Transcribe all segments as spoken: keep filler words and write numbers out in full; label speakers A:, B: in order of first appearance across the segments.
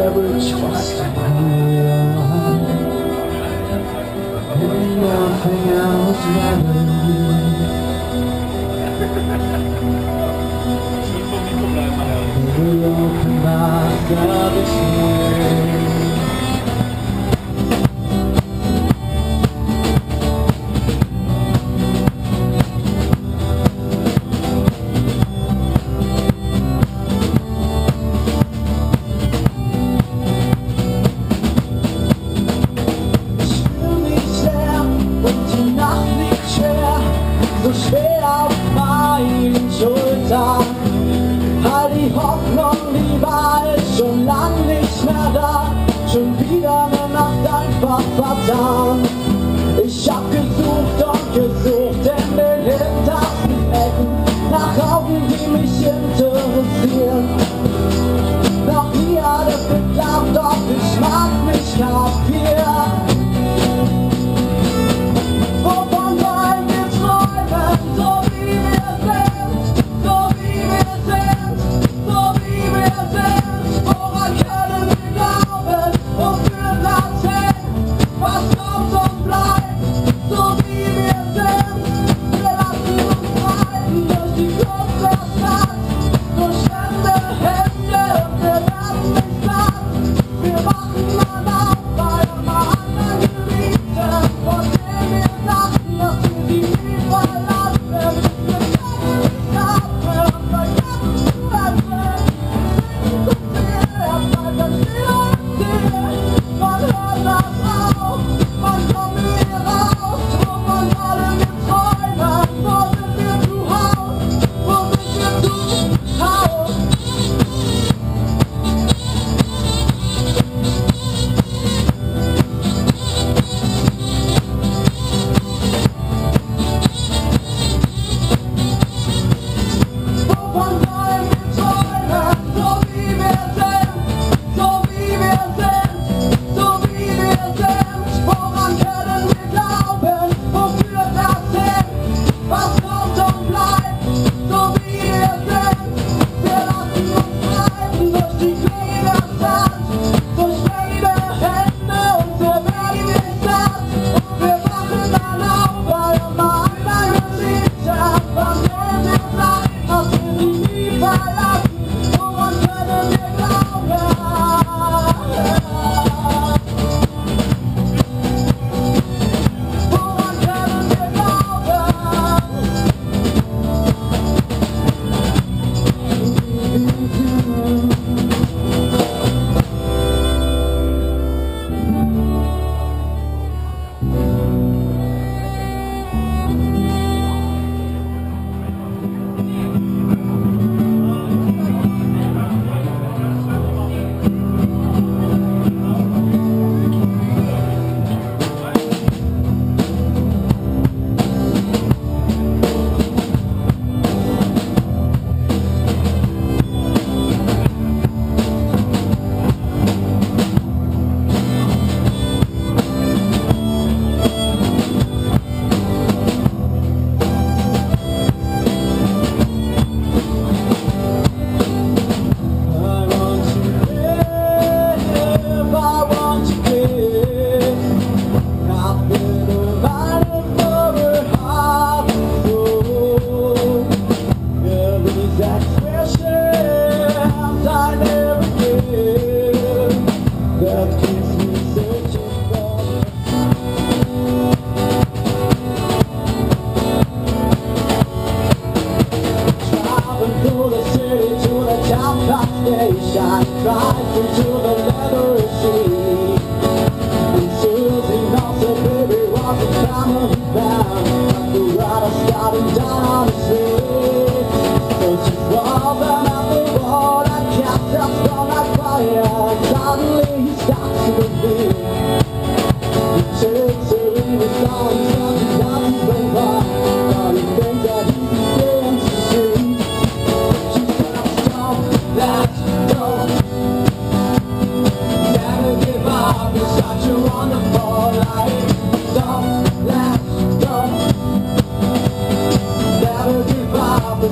A: never trust anyone, and nothing else matters. We will open back up this way. So schwer auf meinen Schultern, halt die Hoffnung, die war ist schon lang nicht mehr da, schon wieder eine Nacht einfach vertan. Ich hab gesucht und gesucht in den hintersten Ecken, nach Augen, die mich interessieren. Noch nie hat es geklappt, doch ich mag mich kapieren.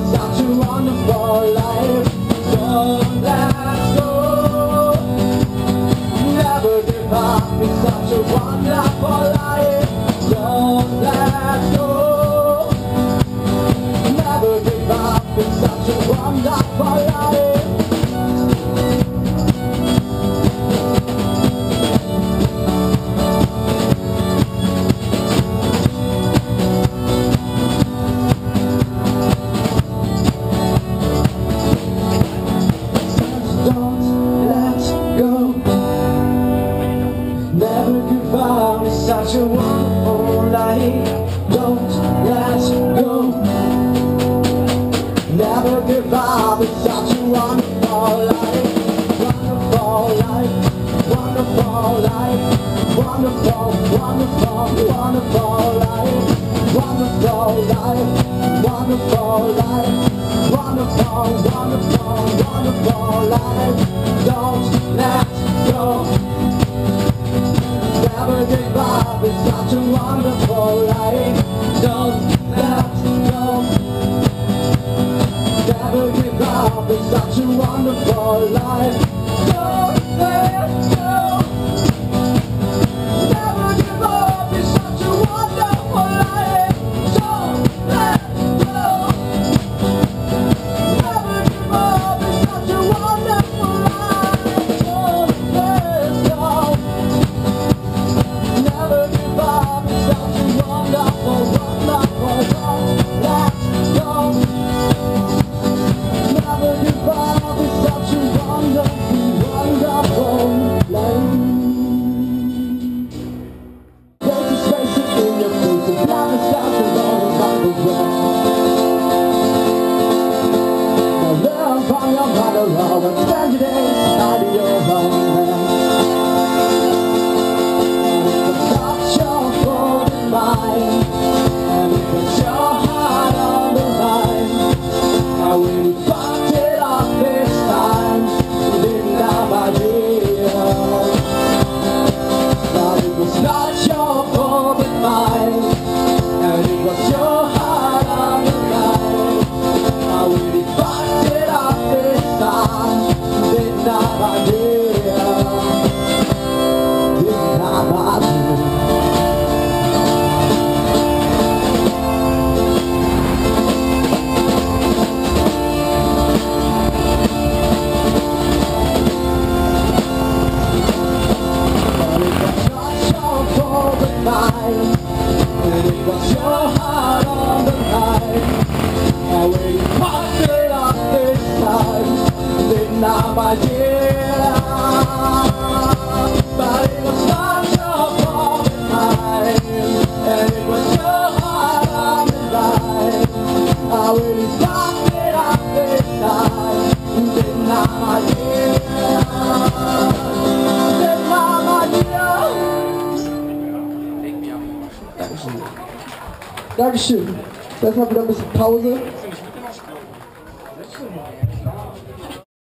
B: Wonderful life, so let's go.
A: give up, it's such a wonderful life. Don't let go. Never give up, it's such a wonderful life. Such a wonderful life. Don't let go. Never give up. It's such a wonderful life. Wonderful life. Wonderful life. Wonderful, wonderful, wonderful life. Wonderful life. Wonderful life. Wonderful, wonderful, wonderful life. Don't let go. Never give up, it's such a wonderful life. Don't let go. Never give up, it's such a wonderful life. Don't let go. Never give up, it's such a wonderful life. Don't let go. Never give up, it's such a wonderful life. Don't let go. Never give up, it's such a wonderful, wonderful, let's go. Never give up, it's such a wonderful, wonderful life. There's space in your face, and love is out and all about the world. Now learn from your mother, all and spend your days out of your home. And it puts your heart on the line. I really fucked it up this time. Didn't have idea. But it was not your fault but mine. And it was your heart on the line. I really fucked it up this time. Didn't have idea. Didn't have idea. And it was your heart on the line. I really fucked it up this time. Didn't have idea. But it was not your fault but mine. And it was your heart on the line. I really fucked it up this time. Didn't have idea. Didn't have idea. Dankeschön. Dankeschön. Jetzt mal wieder ein bisschen Pause.